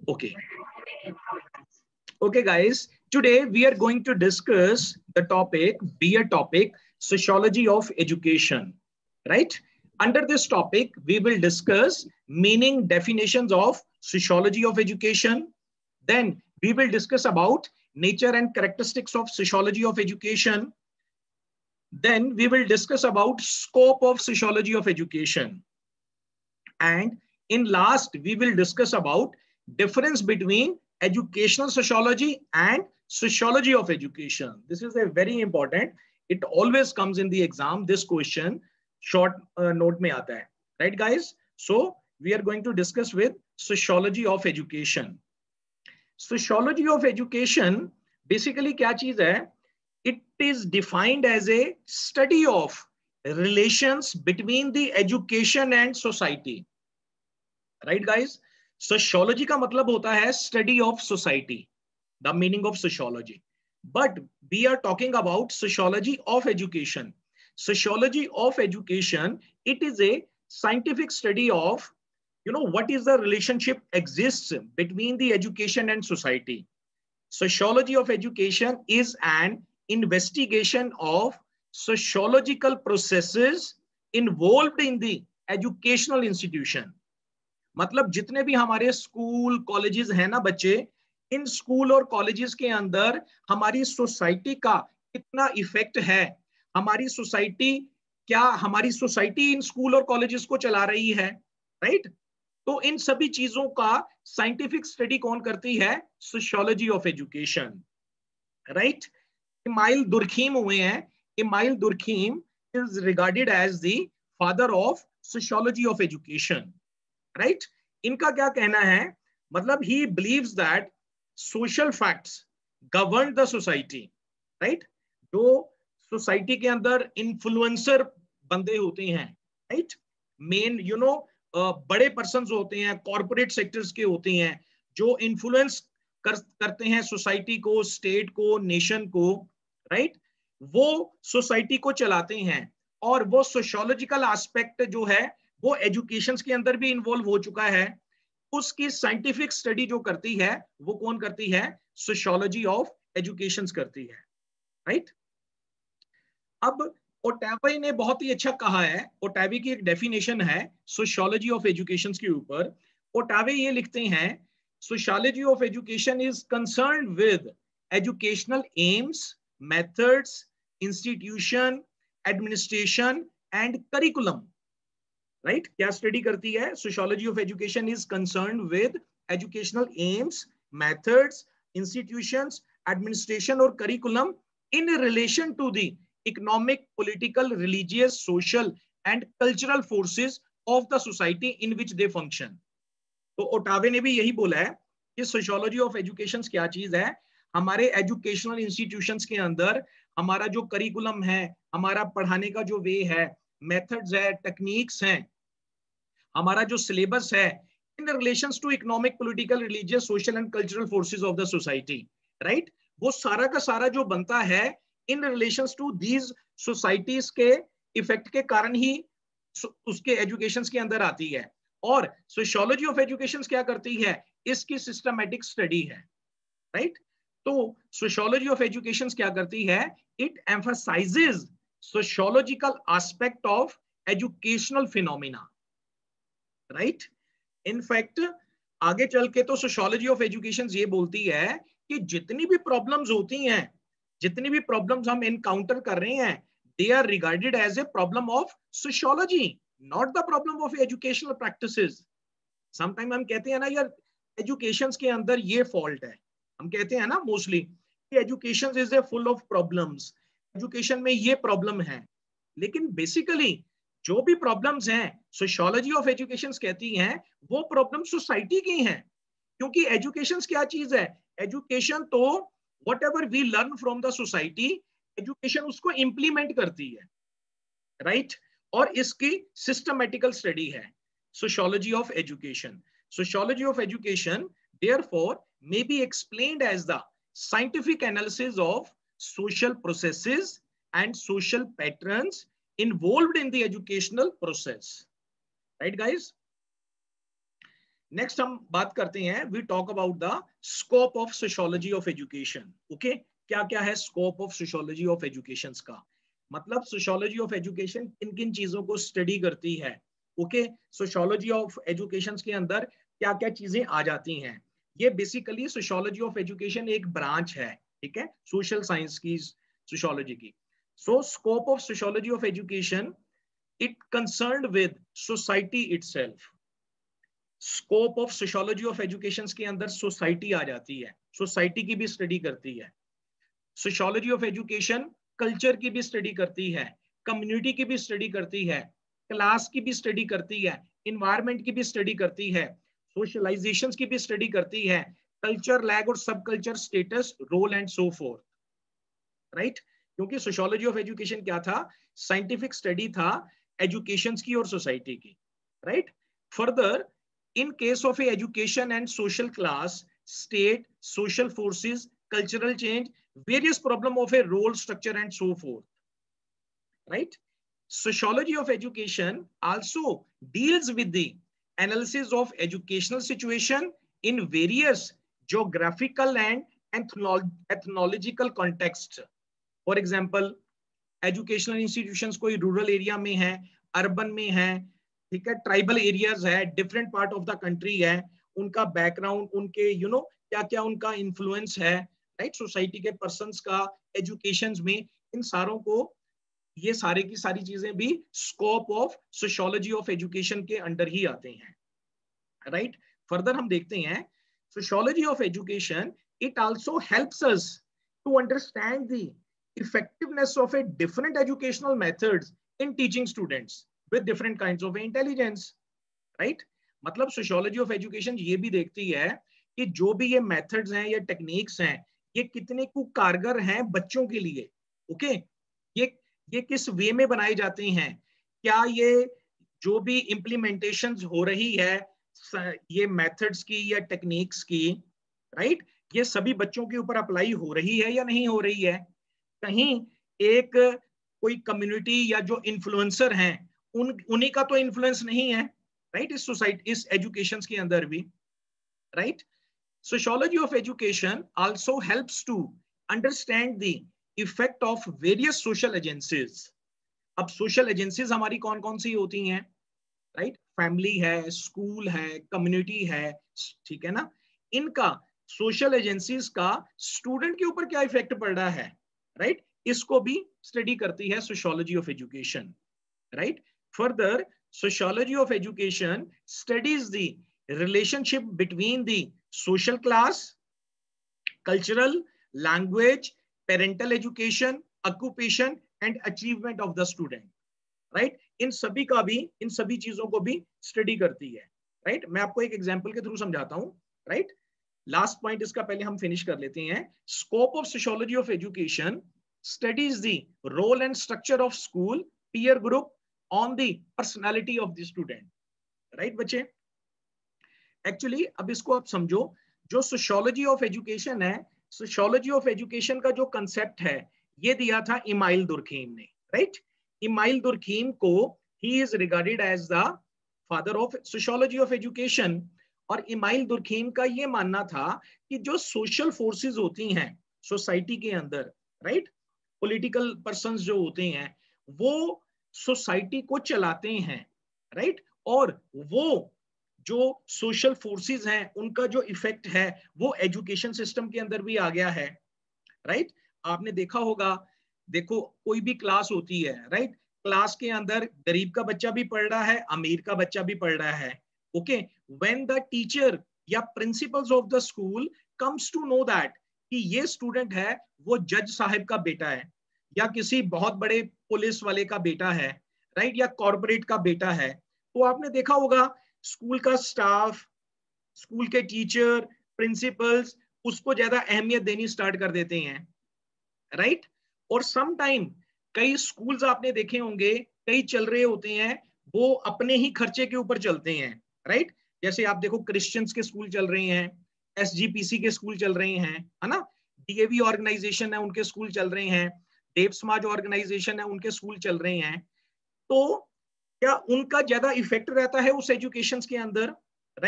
Okay. Okay, guys. Today we are going to discuss the topic, be a topic, sociology of education. Right? Under this topic, we will discuss meaning definitions of sociology of education. Then we will discuss about nature and characteristics of sociology of education. Then we will discuss about scope of sociology of education. And in last, we will discuss about difference between educational sociology and sociology of education. This is a very important. It always comes in the exam. This question short note mein aata hai. Right, guys? So we are going to discuss with sociology of education. Sociology of education basically क्या चीज है? It is defined as a study of relations between the education and society. Right, guys? Sociology का मतलब होता है study of society, the meaning of sociology. But we are talking about sociology of education. Sociology of education, it is a scientific study of, what is the relationship exists between the education and society. Sociology of education is an investigation of sociological processes involved in the educational institution. मतलब जितने भी हमारे school colleges हैं ना बच्चे, इन school और colleges के अंदर हमारी सोसाइटी का कितना इफेक्ट है, हमारी सोसाइटी इन स्कूल और कॉलेजेस को चला रही है, राइट? तो इन सभी चीजों का साइंटिफिक स्टडी कौन करती है? Sociology of education, right? Emile Durkheim हुए हैं. Emile Durkheim is regarded as the father of sociology of education, right? इनका क्या कहना है? मतलब ही believes that social facts govern the society, right? जो सोसाइटी के अंदर इन्फ्लुएंसर बंदे होते हैं, राइट, मेन बड़े पर्सन होते हैं, कॉर्पोरेट सेक्टर्स के होते हैं, जो इन्फ्लुएंस करते हैं सोसाइटी को, स्टेट को, नेशन को, राइट, वो सोसाइटी को चलाते हैं. और वो सोशियोलॉजिकल एस्पेक्ट जो है वो एजुकेशन के अंदर भी इन्वॉल्व हो चुका है. उसकी साइंटिफिक स्टडी जो करती है वो कौन करती है? सोशियोलॉजी ऑफ एजुकेशन करती है, राइट? अब ओटावे ने बहुत ही अच्छा कहा है. ओटावे की एक डेफिनेशन है सोशियोलॉजी ऑफ एजुकेशन के ऊपर. ओटावे ये लिखते हैं, sociology of education is concern with educational aims, methods, institution, administration and curriculum. Right? क्या स्टडी करती है? Sociology of education is concern with educational aims, methods, institutions, administration और curriculum in relation to the economic, political, religious, social and cultural forces of the society in which they function. तो Ottaway ने भी यही बोला है कि sociology of education क्या चीज है? हमारे एजुकेशनल इंस्टीट्यूशंस के अंदर हमारा जो करिकुलम है, हमारा पढ़ाने का जो वे है, मेथड्स है, टेक्निक्स हैं, हमारा जो सिलेबस है, in relations to economic, political, religious, social and cultural forces of the society, right? वो सारा का सारा जो बनता है in relations to these societies के इफेक्ट के कारण ही उसके एजुकेशन के अंदर आती है. और सोशियोलॉजी ऑफ एजुकेशन क्या करती है? इसकी सिस्टमैटिक स्टडी है, राइट? तो सोशियोलॉजी ऑफ एजुकेशन क्या करती है? It emphasizes sociological aspect of educational phenomena, right? In fact आगे चल के तो सोशियोलॉजी ऑफ एजुकेशन ये बोलती है कि जितनी भी प्रॉब्लम्स होती हैं, जितनी भी प्रॉब्लम्स हम एनकाउंटर कर रहे हैं, they are regarded as a problem of sociology, not the problem of educational practices. Sometime हम कहते हैं ना यार एजुकेशन के अंदर ये फॉल्ट है, हम कहते हैं ना मोस्टली कि education is a full of problems, education में ये प्रॉब्लम है. लेकिन बेसिकली जो भी प्रॉब्लम्स हैं सोशियोलॉजी ऑफ एजुकेशन कहती हैं वो प्रॉब्लम सोसाइटी की हैं. क्योंकि एजुकेशन क्या चीज है? एजुकेशन तो whatever we learn from the society, education उसको इंप्लीमेंट करती है, राइट? और इसकी सिस्टमेटिकल स्टडी है sociology of education. Sociology of education therefore may be explained as the scientific analysis of social processes and social patterns involved in the educational process, right guys? Next हम बात करते हैं, we talk about the scope of sociology of education. Okay, क्या क्या है scope of sociology of education का, मतलब sociology of education किन किन चीजों को स्टडी करती है। ओके, सोशियोलॉजी ऑफ एजुकेशन के अंदर क्या क्या चीजें आ जाती हैं। ये बेसिकली सोशियोलॉजी ऑफ एजुकेशन एक ब्रांच है, ठीक है, सोशल साइंस की, सोशियोलॉजी की। So scope of sociology of education, it concerned with society itself. Scope of sociology of education के अंदर सोसाइटी आ जाती है, सोसाइटी की भी स्टडी करती है। सोशियोलॉजी ऑफ एजुकेशन कल्चर की भी स्टडी करती है, कम्युनिटी की भी स्टडी करती है, क्लास की भी स्टडी करती है, इन्वायरमेंट की भी स्टडी करती है, सोशलाइजेशन की भी स्टडी करती है, कल्चर लैग और sub culture status role and so forth, right. क्योंकि सोशियोलॉजी ऑफ एजुकेशन क्या था, साइंटिफिक स्टडी था एजुकेशन की और सोसाइटी की, right. Further, in case of a education and social class, state, social forces, cultural change, various problem of a role structure and so forth, right. Sociology of education also deals with the analysis of educational situation in various geographical and ethnological contexts. For example, educational institutions कोई rural area में है, urban में है, ठीक है, tribal areas है, different part of the country है, उनका बैकग्राउंड, उनके क्या क्या उनका इन्फ्लुएंस है, राइट, सोसाइटी के पर्संस का एजुकेशन में, इन सारों को, ये सारे की सारी चीजें भी scope of sociology of education के अंडर ही आते हैं, राइट। फर्दर हम देखते हैं, sociology of education, it also helps us to understand the effectiveness of a different educational methods in teaching students with different kinds of intelligence, right। मतलब sociology of education ये भी देखती है कि जो भी ये मेथड्स हैं या टेक्निक्स हैं, ये कितने को कारगर हैं बच्चों के लिए। ओके, ये किस वे में बनाए जाते हैं, क्या ये जो भी इम्प्लीमेंटेशन हो रही है ये मेथड्स की या टेक्निक्स की, राइट, ये सभी बच्चों के ऊपर अप्लाई हो रही है या नहीं हो रही है। कहीं एक कोई कम्युनिटी या जो इन्फ्लुएंसर हैं उन्हीं का तो इन्फ्लुएंस नहीं है, राइट, इस सोसाइटी, इस एजुकेशन के अंदर भी, right. Sociology of education also helps to understand the effect of various social agencies. अब सोशल एजेंसीज हमारी कौन कौन सी होती हैं, राइट, फैमिली है, स्कूल है, कम्युनिटी है, ठीक है ना, इनका, सोशल एजेंसीज का स्टूडेंट के ऊपर क्या इफेक्ट पड़ रहा है, राइट, इसको भी स्टडी करती है sociology of education, right. Further, sociology of education studies the relationship between the social class, cultural, language, parental education, occupation and achievement of the student, right. इन सभी का भी, इन सभी चीजों को भी स्टडी करती है, राइट। मैं आपको एक एग्जांपल के थ्रू समझाता हूं, राइट। लास्ट पॉइंट इसका पहले हम फिनिश कर लेते हैं। Scope of sociology of education studies the role and structure of school, peer group, on the personality of the student, right बच्चे। एक्चुअली अब इसको आप समझो, जो सोशियोलॉजी ऑफ एजुकेशन है, सोशियोलॉजी ऑफ एजुकेशन का जो कंसेप्ट है, ये दिया था इमाइल दुर्खीम ने, राइट। इमाइल दुर्खीम को ही is regarded as the father of sociology of education. और इमाइल दुर्खीम का ये मानना था कि जो सोशल फोर्सेस होती हैं सोसाइटी के अंदर, राइट, पॉलिटिकल पर्संस जो होते हैं, वो सोसाइटी को चलाते हैं, राइट, और वो जो सोशल फोर्सेस हैं उनका जो इफेक्ट है वो एजुकेशन सिस्टम के अंदर भी आ गया है, राइट। आपने देखा होगा, देखो कोई भी क्लास होती है, राइट, क्लास के अंदर गरीब का बच्चा भी पढ़ रहा है, अमीर का बच्चा भी पढ़ रहा है। ओके, व्हेन द टीचर या principals of the school comes to know that कि ये स्टूडेंट है वो जज साहब का बेटा है, या किसी बहुत बड़े पुलिस वाले का बेटा है, राइट, या कॉर्पोरेट का बेटा है, तो आपने देखा होगा स्कूल का स्टाफ, स्कूल के टीचर, प्रिंसिपल्स उसको ज्यादा अहमियत देनी स्टार्ट कर देते हैं, राइट। और सम टाइम कई स्कूल्स आपने देखे होंगे, कई चल रहे होते हैं, वो अपने ही खर्चे के ऊपर चलते हैं, राइट। जैसे आप देखो क्रिश्चियंस के स्कूल चल रहे हैं, एसजीपीसी के स्कूल चल रहे हैं, है ना, डीएवी ऑर्गेनाइजेशन है उनके स्कूल चल रहे हैं, देव समाज ऑर्गेनाइजेशन है उनके स्कूल चल रहे हैं। तो क्या उनका ज्यादा इफेक्ट रहता है उस एजुकेशन के अंदर, राइट,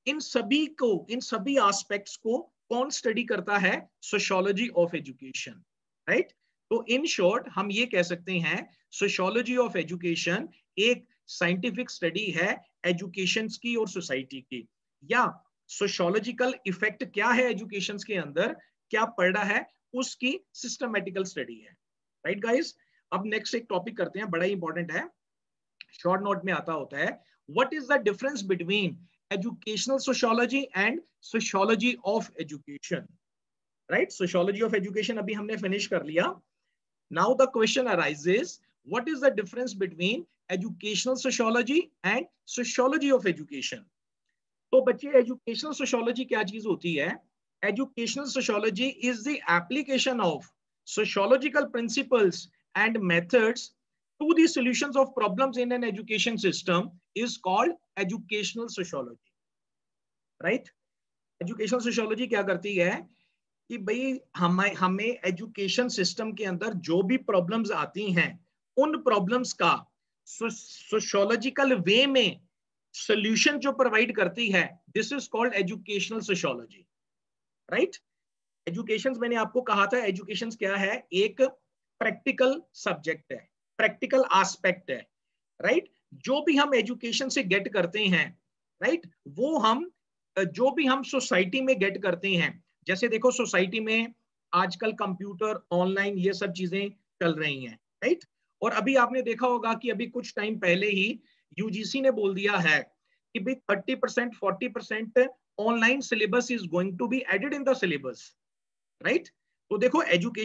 इन सभी एस्पेक्ट्स को कौन स्टडी करता है? Sociology of education, right? तो इन शॉर्ट हम ये कह सकते हैं सोशियोलॉजी ऑफ एजुकेशन एक साइंटिफिक स्टडी है एजुकेशन की और सोसाइटी की, या सोशियोलॉजिकल इफेक्ट क्या है एजुकेशन के अंदर, क्या पड़ रहा है, उसकी सिस्टमेटिकल स्टडी है, राइट गाइस? अब नेक्स्ट एक टॉपिक करते हैं, बड़ा ही इंपॉर्टेंट है, शॉर्ट नोट में आता होता है, what is the difference between educational sociology and sociology of education, right? Sociology of education अभी हमने फिनिश कर लिया. Now the question arises, what is the difference between educational sociology and sociology of education? तो बच्चे, educational sociology क्या चीज होती है? Educational sociology is the application of sociological principles and methods to the solutions of problems in an education system is called educational sociology, right? educational sociology क्या करती है कि भाई हमें एजुकेशन सिस्टम के अंदर जो भी प्रॉब्लम्स आती हैं, उन प्रॉब्लम्स का सोशियोलॉजिकल वे में सॉल्यूशन जो प्रोवाइड करती है, this is called educational sociology, right? Education, मैंने आपको कहा था, एजुकेशन क्या है? एक प्रैक्टिकल सब्जेक्ट है, प्रैक्टिकल एस्पेक्ट है, राइट? जो भी हम एजुकेशन से गेट करते हैं, राइट, वो हम जो भी हम सोसाइटी में गेट करते हैं, जैसे देखो सोसाइटी में आजकल कंप्यूटर, ऑनलाइन, ये सब चीजें चल रही हैं, राइट? और अभी आपने देखा होगा कि अभी कुछ टाइम पहले ही यूजीसी ने बोल दिया है कि भाई 30% 40% online syllabus is going to be added in the syllabus, right? तो देखो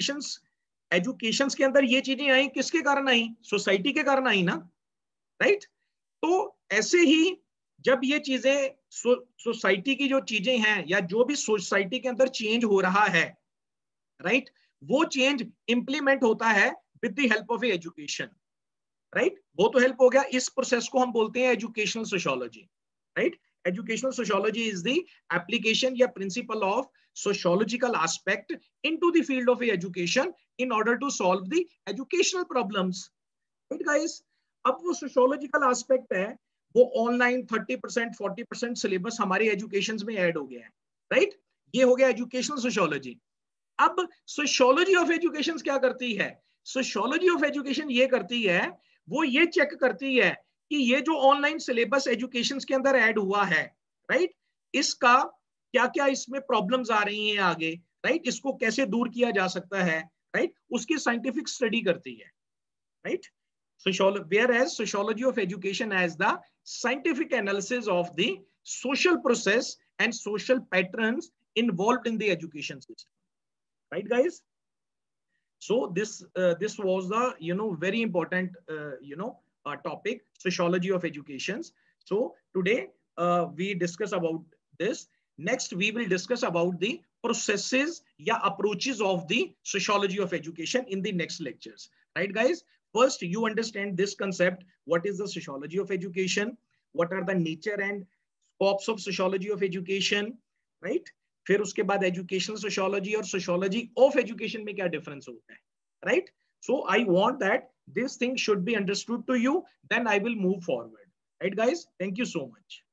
एजुकेशन के अंदर ये चीजें आई, किसके कारण आई? सोसाइटी के कारण आई ना, राइट? तो ऐसे ही जब ये चीजें सोसाइटी की जो चीजें हैं, या जो भी सोसाइटी के अंदर चेंज हो रहा है, राइट, वो चेंज इंप्लीमेंट होता है with the help of education, right? वो तो हेल्प हो गया, इस प्रोसेस को हम बोलते हैं educational sociology, right? Educational sociology is the application या principle of sociological aspect into the field of education in order to solve the educational problems, right guys? अब वो sociological aspect है, वो ऑनलाइन 30% 40% सिलेबस हमारे एजुकेशन में add हो गया है, राइट? ये हो गया एजुकेशनल सोशियोलॉजी. अब सोशियोलॉजी ऑफ एजुकेशन क्या करती है? सोशियोलॉजी ऑफ एजुकेशन ये करती है, वो ये चेक करती है कि ये जो ऑनलाइन सिलेबस एजुकेशन के अंदर ऐड हुआ है, राइट, इसका क्या क्या इसमें प्रॉब्लम्स आ रही हैं आगे, राइट? इसको कैसे दूर किया जा सकता है, राइट? उसकी साइंटिफिक स्टडी करती है, right? whereas sociology of education as the scientific analysis of the social process and social patterns involved in the education system, right guys? So this was the very important topic, sociology of education. So today we discuss about this. Next we will discuss about the processes या approaches of the sociology of education in the next lectures, right guys? First you understand this concept, what is the sociology of education, what are the nature and scopes of sociology of education, right? फिर उसके बाद educational sociology और sociology of education में क्या difference होता है, right? So I want that this thing should be understood to you, then I will move forward, right guys? Thank you so much.